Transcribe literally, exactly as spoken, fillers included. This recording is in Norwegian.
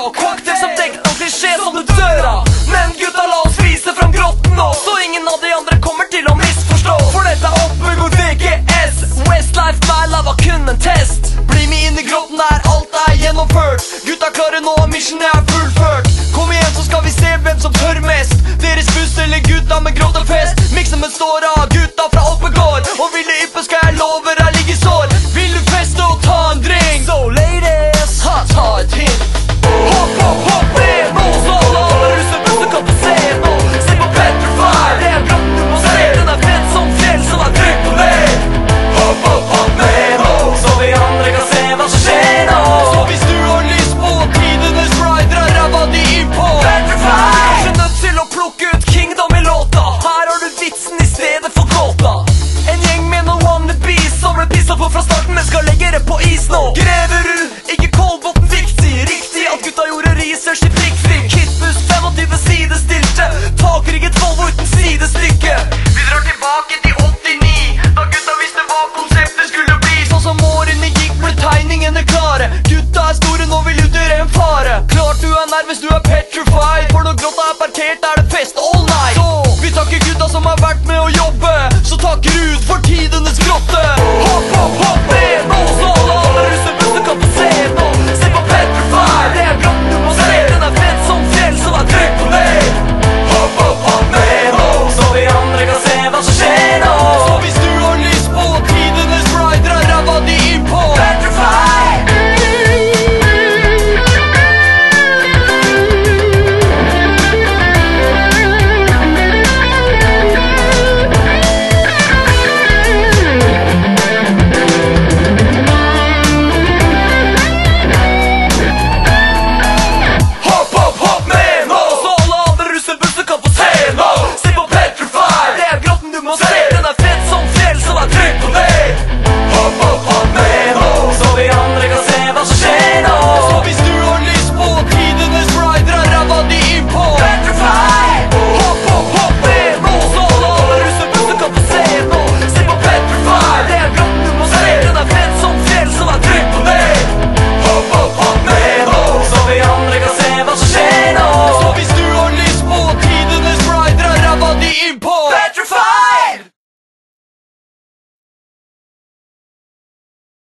Cocktail som dekket noen klisjé som du dør av. Men gutta, la oss vise frem grotten nå, så ingen av de andre kommer til å misforstå. For dette er Oppegård V G S. Westlife Bella var kun en test. Bli med inn i grotten der alt er gjennomført. Gutta klarer nå, mission er fullført. Kom igjen, så skal vi se hvem som tør mest. Deres buss eller gutta med grottefest. Miksen består av gutta fra Oppegård, og vil du yppe skal jeg love deg ligge sår. Vil du feste og ta en drink? So ladies, ha, ta et hint. Hopp, hopp, hopp, ned nå, så alle alle russebussen kan du se nå. Se på Petrify, det er grotten du må se. Den er fett som fjell, så er trykk på ned. Hopp, hopp, hopp, ned nå, så vi andre kan se hva som skjer nå. Så hvis du har lyst på tidenes ride, dra ræva di inn på Petrify. Kanskje nødt til å plukke ut Kingdom i låta. Her har du vitsen i stedet for gåta. En gjeng med noen wannabes som ble pisset på fra starten, men skal legge det på is nå. Greverud, ikke Kolbotn viktig. Riktig at gutta gjorde research i prikkfri. Kitbuss tjuefem sidestilte, takrigget Volvo uten sidestykke. Vi drar tilbake til åttini, da gutta visste hva konseptet skulle bli. Sånn som årene gikk ble tegningene klare. Gutta er store, nå vil utgjøre en fare. Klart du er nervøs, du er petrified, for når grotta er parkert er det fest all night. Så vi takker gutta som har vært med å jobbe, så takker ut